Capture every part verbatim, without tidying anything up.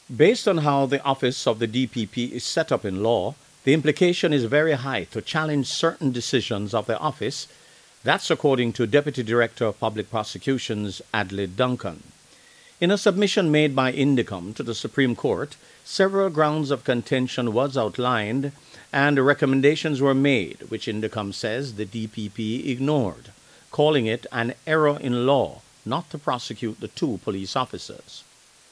Based on how the office of the D P P is set up in law, the implication is very high to challenge certain decisions of the office. That's according to Deputy Director of Public Prosecutions Adley Duncan. In a submission made by Indicom to the Supreme Court, several grounds of contention was outlined and recommendations were made, which Indicom says the D P P ignored, calling it an error in law not to prosecute the two police officers.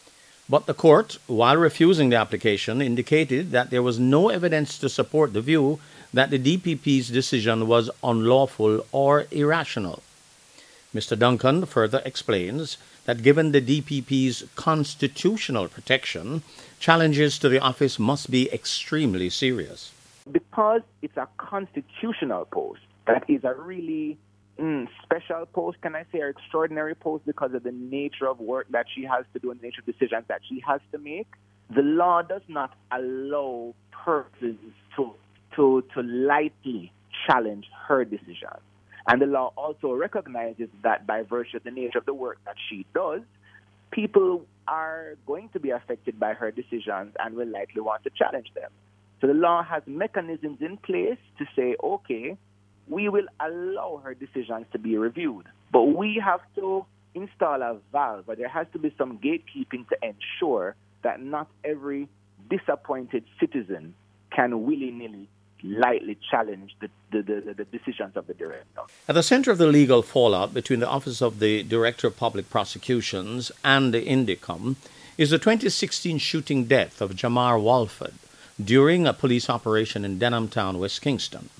But the court, while refusing the application, indicated that there was no evidence to support the view that the D P P's decision was unlawful or irrational. Mister Duncan further explains that given the D P P's constitutional protection, challenges to the office must be extremely serious. Because it's a constitutional post, that is a really Mm, special post, can I say, or extraordinary post because of the nature of work that she has to do and the nature of decisions that she has to make. The law does not allow persons to, to, to lightly challenge her decision. And the law also recognizes that by virtue of the nature of the work that she does, people are going to be affected by her decisions and will likely want to challenge them. So the law has mechanisms in place to say, okay, we will allow her decisions to be reviewed. But we have to install a valve, or there has to be some gatekeeping to ensure that not every disappointed citizen can willy-nilly, lightly challenge the, the, the, the decisions of the director. At the center of the legal fallout between the Office of the Director of Public Prosecutions and the Indicom is the twenty sixteen shooting death of Jamar Walford during a police operation in Denham Town, West Kingston.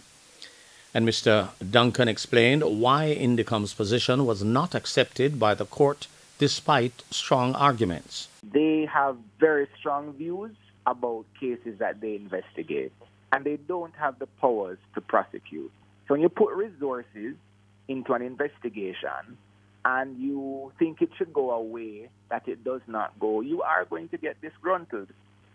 And Mister Duncan explained why Indicom's position was not accepted by the court despite strong arguments. They have very strong views about cases that they investigate, and they don't have the powers to prosecute. So when you put resources into an investigation and you think it should go away, that it does not go, you are going to get disgruntled.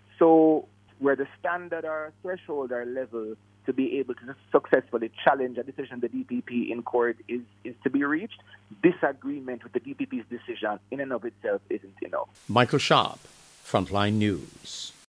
So where the standard or threshold or level to be able to successfully challenge a decision of the D P P in court is, is to be reached, disagreement with the D P P's decision in and of itself isn't enough. Michael Sharp, Frontline News.